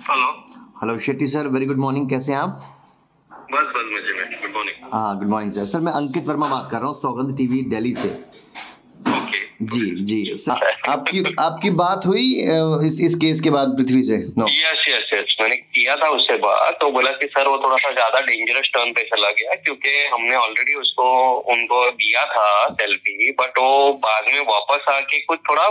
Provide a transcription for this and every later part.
Hello. Hello Shetty sir, very good morning. कैसे हैं आप? बस मजे में। Good morning. हाँ, गुड मॉर्निंग सर। मैं अंकित वर्मा बात कर रहा हूँ, सौगंध टीवी दिल्ली से। ओके। जी जी सर, आपकी बात हुई इस केस के बाद पृथ्वी से? नो। यस यस यस, मैंने किया था उससे बात, तो बोला कि सर वो थोड़ा सा ज्यादा डेंजरस टर्न पे चला गया, क्योंकि हमने ऑलरेडी उनको दिया था सेल्फी, बट वो बाद में वापस आके कुछ थोड़ा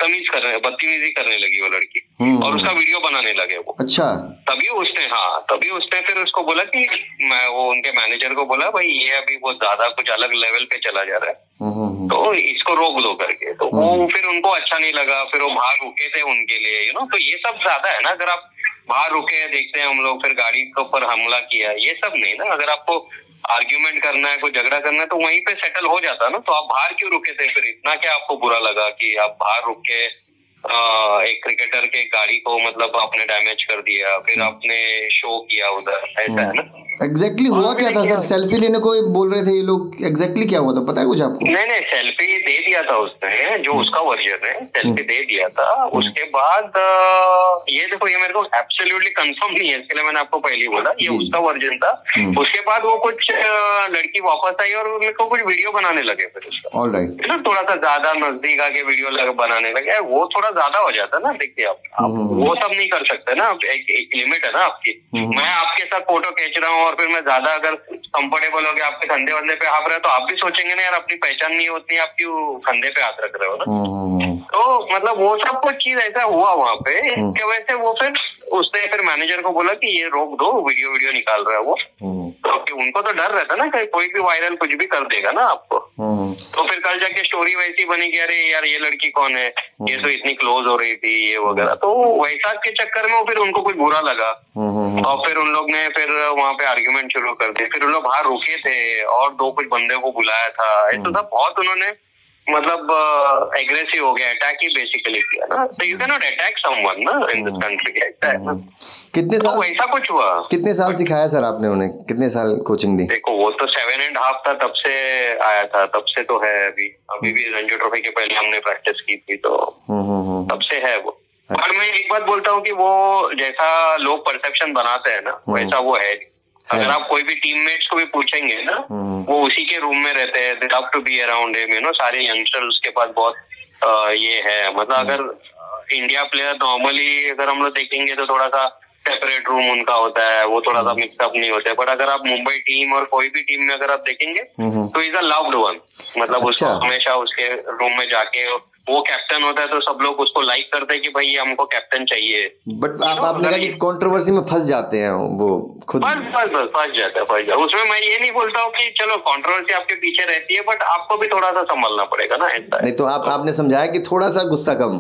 बदतमीजी करने लगी वो लड़की, और उसका वीडियो बनाने लगे वो। अच्छा। तभी उसने फिर उसको बोला कि वो उनके मैनेजर को बोला, भाई ये अभी बहुत ज्यादा कुछ अलग लेवल पे चला जा रहा है, तो इसको रोक दो करके। तो वो फिर उनको अच्छा नहीं लगा, फिर वो बाहर रुके थे उनके लिए, तो ये सब ज्यादा है ना। अगर आप बाहर रुके, देखते हैं हम लोग, फिर गाड़ी के ऊपर हमला किया, ये सब नहीं ना। अगर आपको आर्ग्यूमेंट करना है, कोई झगड़ा करना है, तो वहीं पे सेटल हो जाता ना। तो आप बाहर क्यों रुके थे? फिर इतना क्या आपको बुरा लगा कि आप बाहर रुक के एक क्रिकेटर के गाड़ी को मतलब आपने डैमेज कर दिया, फिर आपने शो किया उधर, ऐसा है ना। एग्जैक्टली हुआ क्या था सर? सेल्फी लेने को बोल रहे थे ये लोग, एग्जैक्टली क्या हुआ था पता है कुछ आपको? नहीं, सेल्फी दे दिया था उसने, जो उसका वर्जन है, सेल्फी दे दिया था। उसके बाद ये देखो, ये मेरे को एब्सोल्युटली कंफर्म नहीं है, इसके लिए मैंने आपको पहले ही बोला, ये उसका वर्जन था। उसके बाद वो कुछ लड़की वापस आई और मेरे को कुछ वीडियो बनाने लगे फिर उसका। ऑलराइट। ना थोड़ा सा ज्यादा नजदीक आके वीडियो बनाने लगे, वो थोड़ा ज्यादा हो जाता ना। देखिए आप वो सब नहीं कर सकते ना, एक लिमिट है ना आपकी। मैं आपके साथ फोटो खींच रहा हूँ और फिर मैं ज्यादा अगर कंफर्टेबल हो गया, आपके कंधे वंधे पे हाथ रहे, तो आप भी सोचेंगे ना यार, अपनी पहचान नहीं होती, आप क्यों कंधे पे हाथ रख रहे हो ना। तो मतलब वो सब कुछ चीज ऐसा हुआ वहाँ पे, इसके वजह से वो उसने फिर मैनेजर को बोला कि ये रोक दो, वीडियो निकाल रहा है वो। तो उनको तो डर रहता ना कि कोई भी वायरल कुछ भी कर देगा ना आपको। तो फिर कल जाके स्टोरी वैसी बनी कि अरे यार ये लड़की कौन है, ये तो इतनी क्लोज हो रही थी, ये वगैरह। तो वैसा के चक्कर में वो फिर उनको कुछ बुरा लगा, और फिर उन लोग ने फिर वहाँ पे आर्ग्यूमेंट शुरू कर दी। फिर उन लोग बाहर रुके थे और दो कुछ बंदे को बुलाया था, ऐसा सब बहुत उन्होंने मतलब एग्रेसिव हो गया, अटैक ही बेसिकली किया ना। तो you can not attack someone ना इन दिस कंट्री, ऐसा है ना। कितने साल, तो वैसा कुछ हुआ। कितने साल सिखाया सर आपने उन्हें? कितने साल कोचिंग दी? देखो वो तो 7.5 था तब से आया था, तब से तो है। अभी भी रणजी ट्रॉफी के पहले हमने प्रैक्टिस की थी, तो तब से है वो। और मैं एक बात बोलता हूँ कि वो जैसा लोग परसेप्शन बनाते हैं ना, वैसा वो है। अगर आप कोई भी टीममेट्स को भी पूछेंगे ना, वो उसी के रूम में रहते हैं, they love to be around him, सारे यंगस्टर उसके पास बहुत ये है। मतलब अगर इंडिया प्लेयर नॉर्मली अगर हम लोग देखेंगे तो थोड़ा सा सेपरेट रूम उनका होता है, वो थोड़ा सा मिक्सअप नहीं होता है। बट अगर आप मुंबई टीम और कोई भी टीम में अगर आप देखेंगे, तो इज अ लव्ड वन। मतलब उसको हमेशा उसके रूम में जाके, वो कैप्टन होता है तो सब लोग उसको लाइक करते हैं कि भाई ये हमको कैप्टन चाहिए। बट आपने कहा कि कंट्रोवर्सी में फंस जाते हैं वो खुद। फंस जाता है। उसमें मैं ये नहीं बोलता हूँ कि चलो कंट्रोवर्सी आपके पीछे रहती है, बट आपको भी थोड़ा सा संभलना पड़ेगा ना, ऐसा। नहीं तो आपने समझाया कि थोड़ा सा गुस्सा कम।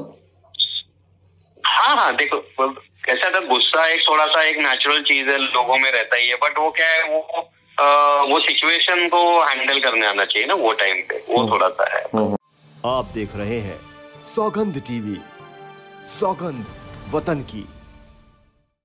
हाँ देखो, कैसा था, गुस्सा एक थोड़ा सा एक नेचुरल चीज है, लोगों में रहता ही है। बट वो क्या है, वो सिचुएशन को हैंडल करने आना चाहिए ना वो टाइम पे, वो थोड़ा सा है। आप देख रहे हैं सौगंध टीवी, सौगंध वतन की।